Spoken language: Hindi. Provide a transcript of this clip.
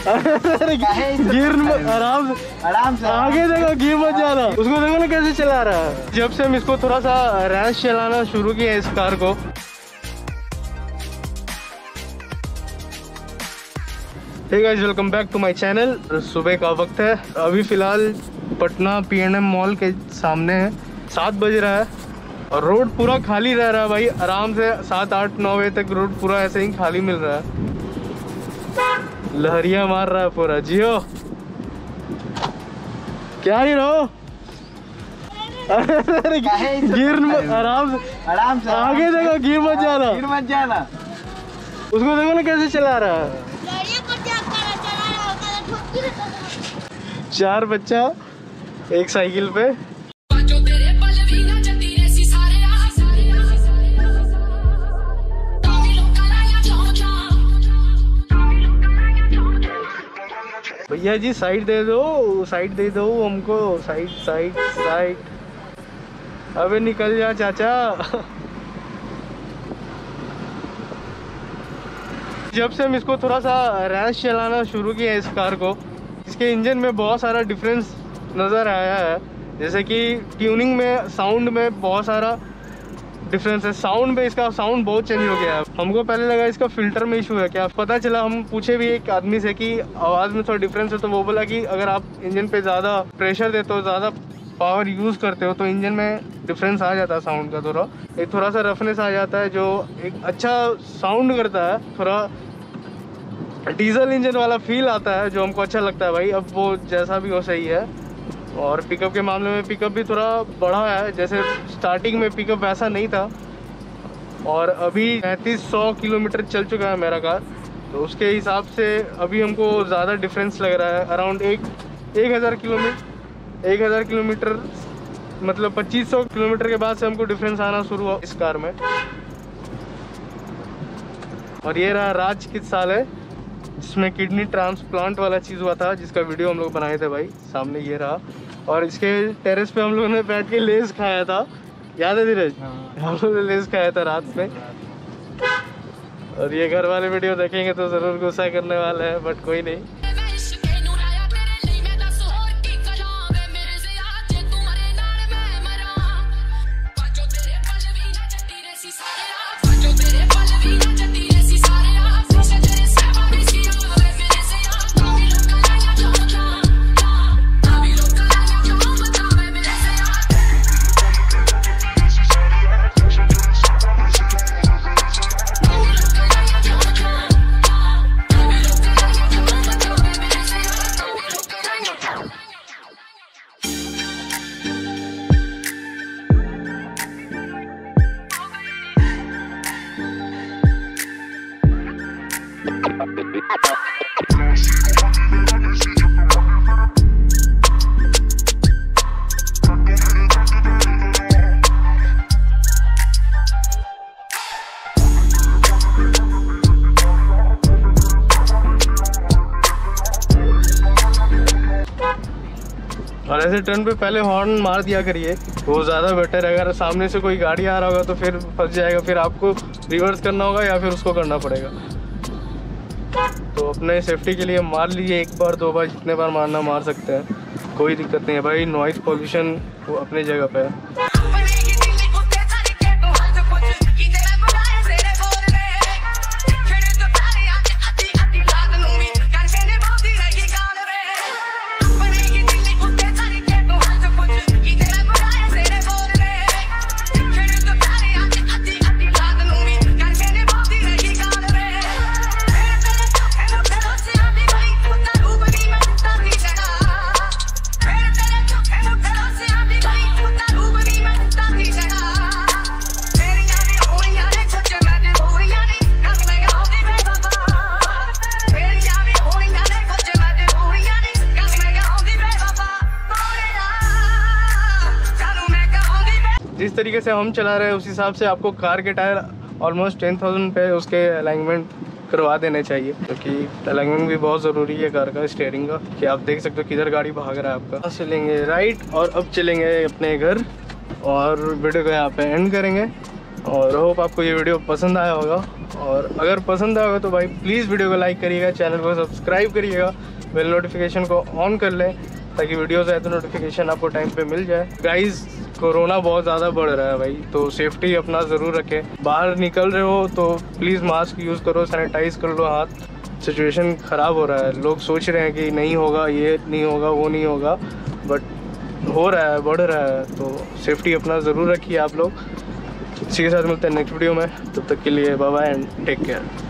गियर आराम से आगे देखो, गियर मत जाना। उसको देखो ना कैसे चला रहा है। जब से हम इसको थोड़ा सा रैश चलाना शुरू किया इस कार को, hey guys, welcome back to my channel. सुबह का वक्त है, अभी फिलहाल पटना PNM मॉल के सामने है, 7 बज रहा है और रोड पूरा खाली रह रहा है भाई। आराम से 7, 8, 9 बजे तक रोड पूरा ऐसे ही खाली मिल रहा है। लहरिया मार रहा है पूरा। जियो क्या ही रहो। गियर आराम से आगे देखो, गियर मत जाना। उसको देखो ना कैसे चला रहा है। 4 बच्चा एक साइकिल पे। भैया जी साइड दे दो हमको, साइड। अबे निकल जा चाचा। जब से हम इसको थोड़ा सा रैश चलाना शुरू किया इस कार को, इसके इंजन में बहुत सारा डिफरेंस नज़र आया है। जैसे कि ट्यूनिंग में, साउंड में बहुत सारा डिफरेंस है। साउंड में इसका साउंड बहुत चेंज हो गया है। हमको पहले लगा इसका फिल्टर में इशू है क्या, पता चला, हम पूछे भी एक आदमी से कि आवाज़ में थोड़ा डिफरेंस है, तो वो बोला कि अगर आप इंजन पे ज़्यादा प्रेशर देते हो, ज़्यादा पावर यूज़ करते हो, तो इंजन में डिफरेंस आ जाता है साउंड का। थोड़ा सा रफनेस आ जाता है, जो एक अच्छा साउंड करता है। थोड़ा डीजल इंजन वाला फील आता है, जो हमको अच्छा लगता है भाई। अब वो जैसा भी हो सही है। और पिकअप के मामले में पिकअप भी थोड़ा बढ़ा है। जैसे स्टार्टिंग में पिकअप वैसा नहीं था, और अभी 3500 किलोमीटर चल चुका है मेरा कार, तो उसके हिसाब से अभी हमको ज़्यादा डिफरेंस लग रहा है। अराउंड 1000 किलोमीटर मतलब 2500 किलोमीटर के बाद से हमको डिफरेंस आना शुरू हुआ इस कार में। और ये रहा राज किस साल है, जिसमें किडनी ट्रांसप्लांट वाला चीज़ हुआ था, जिसका वीडियो हम लोग बनाए थे भाई। सामने ये रहा। और इसके टेरेस पे हम लोगों ने बैठ के लेस खाया था, याद है धीरज? हम लोगों ने लेस खाया था रात में। और ये घर वाले वीडियो देखेंगे तो ज़रूर गुस्सा करने वाले हैं, बट कोई नहीं। और ऐसे टर्न पे पहले हॉर्न मार दिया करिए, वो ज़्यादा बेटर है। अगर सामने से कोई गाड़ी आ रहा होगा तो फिर फंस जाएगा, फिर आपको रिवर्स करना होगा या फिर उसको करना पड़ेगा। तो अपने सेफ्टी के लिए मार लीजिए, 1 बार 2 बार, जितने बार मारना मार सकते हैं, कोई दिक्कत नहीं है भाई। नॉइज़ पॉल्यूशन वो अपनी जगह पे है। जिस तरीके से हम चला रहे हैं उस हिसाब से आपको कार के टायर ऑलमोस्ट 10,000 पे उसके अलाइनमेंट करवा देने चाहिए, क्योंकि अलाइनमेंट भी बहुत ज़रूरी है कार का, स्टीयरिंग का। कि आप देख सकते हो किधर गाड़ी भाग रहा है आपका। चलेंगे राइट और अब चलेंगे अपने घर और वीडियो को यहाँ पे एंड करेंगे। और होप आपको ये वीडियो पसंद आया होगा। और अगर पसंद आएगा तो भाई प्लीज़ वीडियो को लाइक करिएगा, चैनल को सब्सक्राइब करिएगा, बेल नोटिफिकेशन को ऑन कर लें ताकि वीडियोज़ आए तो नोटिफिकेशन आपको टाइम पे मिल जाए। गाइज़ कोरोना बहुत ज़्यादा बढ़ रहा है भाई, तो सेफ्टी अपना ज़रूर रखें। बाहर निकल रहे हो तो प्लीज़ मास्क यूज़ करो, सैनिटाइज कर लो हाथ। सिचुएशन ख़राब हो रहा है, लोग सोच रहे हैं कि नहीं होगा, ये नहीं होगा, वो नहीं होगा, बट हो रहा है, बढ़ रहा है। तो सेफ्टी अपना ज़रूर रखिए आप लोग। इसी के साथ मिलते हैं नेक्स्ट वीडियो में, तब तक के लिए bye bye and take care.